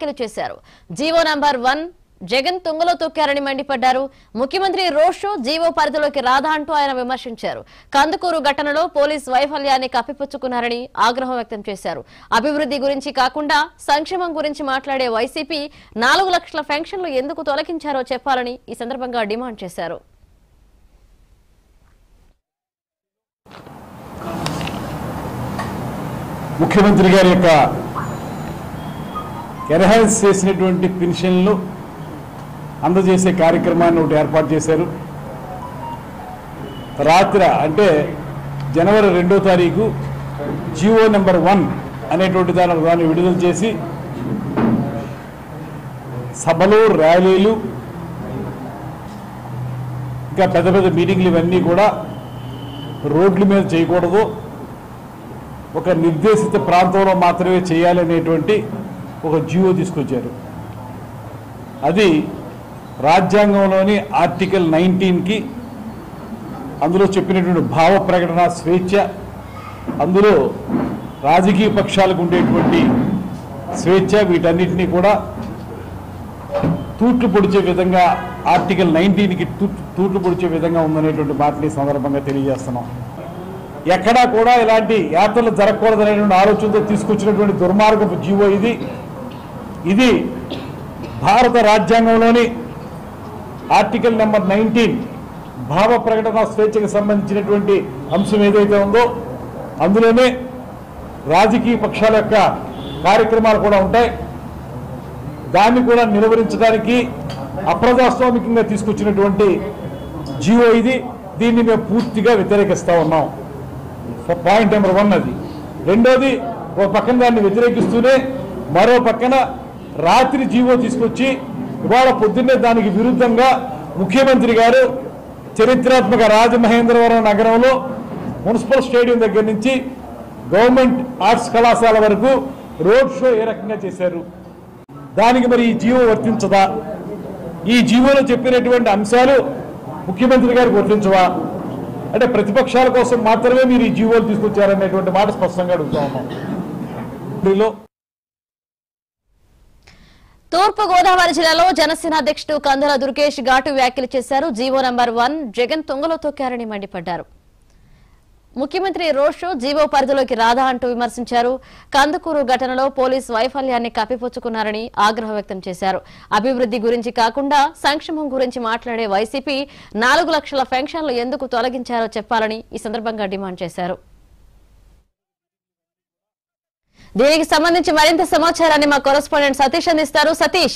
వ్యాఖ్యలు చేశారు. GO number 1 Jagan తుంగలో తొక్కారని మండిపడ్డారు. ముఖ్యమంత్రి రోడ్ షో జీవో పరిధిలోకి రాదా అంటూ ఆయన విమర్శించారు. కందుకూరు ఘటనలో పోలీస్ వైఫల్యాన్ని కప్పిపుచ్చుకున్నారని ఆగ్రహం వ్యక్తం చేశారు. అభివృద్ధి గురించి కాకుండా సంక్షేమం గురించి మాట్లాడే వైసీపీ 4 లక్షల పెన్షన్లు ఎందుకు తొలగించారో చెప్పాలని ఈ సందర్భంగా డిమాండ్ చేశారు. ముఖ్యమంత్రి గారి యొక్క ఎన్హాన్స్ చేసినటువంటి పెన్షన్లు అందజేసే కార్యక్రమాన్ని ఒకటి ఏర్పాటు చేశారు. రాత్రి అంటే జనవరి 2వ తారీఖు జీవో నెంబర్ 1 అనేటువంటి దాన్ని విడుదల చేసి సభలు, ర్యాలీలు, ఇంకా పెద్ద పెద్ద మీటింగ్లు ఇవన్నీ కూడా రోడ్ల మీద చేయకూడదు, ఒక నిర్దేశిత ప్రాంతంలో మాత్రమే చేయాలనేటువంటి ఒక జీవో తీసుకొచ్చారు. అది రాజ్యాంగంలోని ఆర్టికల్ 19కి అందులో చెప్పినటువంటి భావ ప్రకటన స్వేచ్ఛ, అందులో రాజకీయ పక్షాలకు ఉండేటువంటి స్వేచ్ఛ, వీటన్నిటినీ కూడా తూట్లు పొడిచే విధంగా ఆర్టికల్ 19కి తూట్లు పొడిచే విధంగా ఉందనేటువంటి మాటని సందర్భంగా తెలియజేస్తున్నాం. ఎక్కడా కూడా ఇలాంటి యాత్రలు జరగకూడదనేటువంటి ఆలోచనతో తీసుకొచ్చినటువంటి దుర్మార్గపు జీవో ఇది భారత రాజ్యాంగంలోని ఆర్టికల్ నెంబర్ 19 భావ ప్రకటన స్వేచ్ఛకు సంబంధించినటువంటి అంశం ఏదైతే ఉందో అందులోనే రాజకీయ పక్షాల యొక్క కార్యక్రమాలు కూడా ఉంటాయి. దాన్ని కూడా నిలువరించడానికి అప్రజాస్వామికంగా తీసుకొచ్చినటువంటి జీవో దీన్ని మేము పూర్తిగా వ్యతిరేకిస్తూ ఉన్నాం. పాయింట్ నెంబర్ 1 అది. రెండోది, ఒక పక్కన దాన్ని వ్యతిరేకిస్తూనే మరో పక్కన రాత్రి జీవో తీసుకొచ్చి ఇవాళ పొద్దున్నే దానికి విరుద్ధంగా ముఖ్యమంత్రి గారు చరిత్రాత్మక రాజమహేంద్రవరం నగరంలో మున్సిపల్ స్టేడియం దగ్గర నుంచి గవర్నమెంట్ ఆర్ట్స్ కళాశాల వరకు రోడ్ షో ఏ రకంగా చేశారు? దానికి మరి ఈ జీవో వర్తించదా? ఈ జీవోలో చెప్పినటువంటి అంశాలు ముఖ్యమంత్రి గారికి వర్తించవా? అంటే ప్రతిపక్షాల కోసం మాత్రమే మీరు ఈ జీవోలు తీసుకొచ్చారనేటువంటి మాట స్పష్టంగా అడుగుతా ఉన్నాం. తూర్పు గోదావరి జిల్లాలో జనసేన అధ్యక్షుడు కందుల దుర్గేష్ ఘాటు వ్యాఖ్యలు చేశారు. జీవో నంబర్ 1 జగన్ తుంగలో తొక్కారని మండిపడ్డారు. ముఖ్యమంత్రి రోడ్ షో జీవో పరిధిలోకి రాదా అంటూ విమర్శించారు. కందుకూరు ఘటనలో పోలీస్ వైఫల్యాన్ని కప్పిపుచ్చుకున్నారని ఆగ్రహం వ్యక్తం చేశారు. అభివృద్ధి గురించి కాకుండా సంక్షేమం గురించి మాట్లాడే వైసీపీ 4 లక్షల పెన్షన్లు ఎందుకు తొలగించారో చెప్పాలని ఈ సందర్భంగా డిమాండ్ చేశారు. దీనికి సంబంధించి మరింత సమాచారాన్ని మా కరెస్పాండెంట్ సతీష్ అందిస్తారు. సతీష్.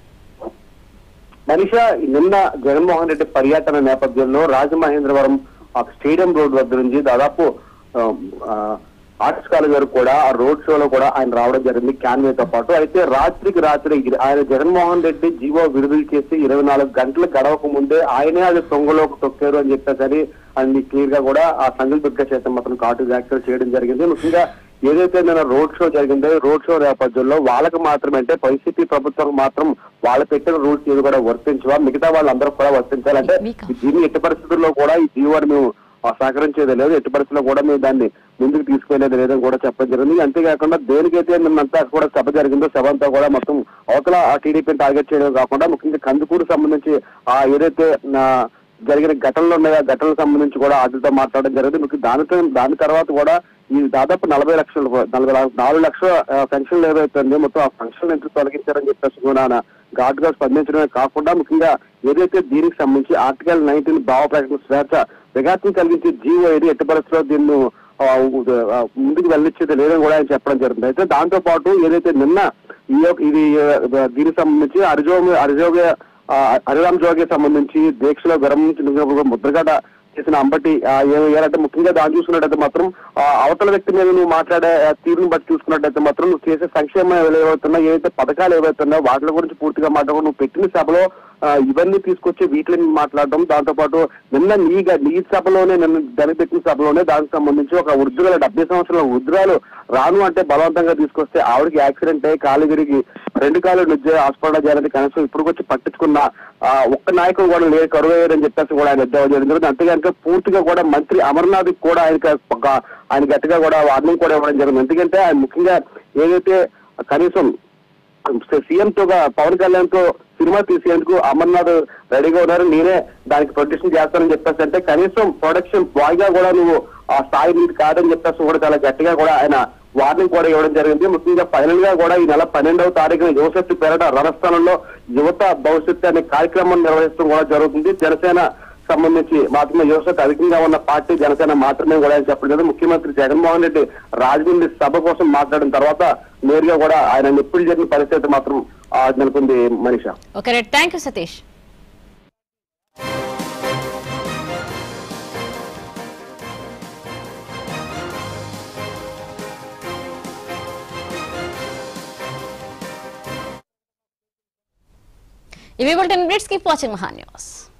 మనీషా, నిన్న జగన్మోహన్ రెడ్డి పర్యటన నేపథ్యంలో రాజమహేంద్రవరం స్టేడియం రోడ్ వద్ద నుంచి దాదాపు ఆర్ట్స్ కాలేజ్ వరకు కూడా ఆ రోడ్ షోలో కూడా ఆయన రావడం జరిగింది క్యాన్వేతో పాటు. అయితే రాత్రికి రాత్రి ఆయన జగన్మోహన్ రెడ్డి జీవో విడుదల చేసి 24 గంటలు గడవక ముందే ఆయనే అది తొంగలోకి తొక్కారు అని చెప్పేసరి అది క్లియర్ గా కూడా ఆ సంఘల్ దుర్గ చేత మాత్రం కాటు వ్యాఖ్యలు చేయడం జరిగింది. ముఖ్యంగా ఏదైతే నిన్న రోడ్ షో జరిగిందో రోడ్ షో నేపథ్యంలో వాళ్ళకి మాత్రమే అంటే వైసీపీ ప్రభుత్వం మాత్రం వాళ్ళు పెట్టిన రూల్స్ ఏది కూడా వర్తించవా, మిగతా వాళ్ళందరూ కూడా వర్తించాలంటే దీన్ని ఎట్టి పరిస్థితుల్లో కూడా ఈ జీవోని మేము సహకరించేది లేదు, ఎట్టి పరిస్థితుల్లో కూడా మేము దాన్ని ముందుకు తీసుకెళ్లేది లేదని కూడా చెప్పడం జరిగింది. అంతేకాకుండా దేనికైతే నిన్నంతా కూడా సభ జరిగిందో సభ అంతా కూడా మొత్తం అవతల టీడీపీని టార్గెట్ చేయడం కాకుండా ముఖ్యంగా కందుకూరు సంబంధించి ఏదైతే జరిగిన ఘటనలు ఉన్నాయో ఆ ఘటనలకు సంబంధించి కూడా వాటితో మాట్లాడడం జరిగింది. దాని తర్వాత కూడా ఈ దాదాపు 4 లక్షల పెన్షన్లు ఏవైతుంది మొత్తం ఆ పెన్షన్ ఎందుకు తొలగించారని చెప్పేసి కూడా ఘాటుగా స్పందించడమే కాకుండా ముఖ్యంగా ఏదైతే దీనికి సంబంధించి ఆర్టికల్ 19 భావ ప్రకటన స్వేచ్ఛ విఘాతం కలిగించే జీవో ఎట్టి పరిస్థితిలో దీన్ని ముందుకు వెళ్ళిచ్చేది లేదని కూడా ఆయన చెప్పడం జరుగుతుంది. అయితే దాంతో పాటు ఏదైతే నిన్న ఇది దీనికి సంబంధించి హరిరామ్ జోగి సంబంధించి దీక్షలో విరమించిన ముద్రగడ చేసిన అంబటి ఏమంటే ముఖ్యంగా దాన్ని చూసుకున్నట్టయితే మాత్రం అవతల వ్యక్తి మీద నువ్వు మాట్లాడే తీరుని బట్టి చూసుకున్నట్టయితే మాత్రం నువ్వు చేసే సంక్షేమం ఏవైతున్నాయో ఏవైతే పథకాలు ఏవైతున్నాయో వాటి గురించి పూర్తిగా మాట్లాడడం, నువ్వు పెట్టిన సభలో ఇవన్నీ తీసుకొచ్చి వీటిని మాట్లాడడం, దాంతో పాటు నిన్న నీ సభలోనే పెట్టిన సభలోనే దానికి సంబంధించి ఒక వృద్ధురాలు 70 సంవత్సరాల వృద్ధురాలు రాను అంటే బలవంతంగా తీసుకొస్తే ఆవిడకి యాక్సిడెంట్ అయ్యి కాలు విరిగి 2 కాళ్ళు హాస్పిటల్ చేయాలని కనీసం ఇప్పుడు వచ్చి పట్టించుకున్న ఒక్క నాయకుడు కూడా కరువు అయ్యారని చెప్పేసి కూడా ఆయన ఎద్దేవా జరిగింది. అంతేగాక పూర్తిగా కూడా మంత్రి అమర్నాథ్ కూడా ఆయన గట్టిగా కూడా వార్నింగ్ కూడా ఇవ్వడం జరిగింది. ఎందుకంటే ఆయన ముఖ్యంగా ఏదైతే కనీసం సీఎం తో పవన్ కళ్యాణ్ తో సినిమా తీసేందుకు అమర్నాథ్ రెడీగా ఉన్నారు, నేనే దానికి ప్రొడ్యూషన్ చేస్తానని చెప్పేసి అంటే కనీసం ప్రొడక్షన్ బాయ్ గా కూడా నువ్వు ఆ స్థాయి నీకు కాదని చెప్పేసి కూడా చాలా గట్టిగా కూడా ఆయన వార్నింగ్ కూడా ఇవ్వడం జరిగింది. ముఖ్యంగా ఫైనల్ గా కూడా ఈ నెల 12వ తారీఖున యువశక్తి పేరట రణస్థానంలో యువత భవిష్యత్తు అనే కార్యక్రమం నిర్వహించడం కూడా జరుగుతుంది. జనసేన సంబంధించి మాత్రమే యువశక్తి అధికంగా ఉన్న పార్టీ జనసేన మాత్రమే కూడా ఆయన చెప్పడం జరిగింది. ముఖ్యమంత్రి జగన్మోహన్ రెడ్డి రాజమండ్రి సభ కోసం మాట్లాడిన తర్వాత నేరుగా కూడా ఆయన నిప్పులు జరిగిన పరిస్థితి మాత్రం నెలకొంది. Manisha. Okay, thank you Satish. ఇవి bulletin updates. Keep watching Maha news.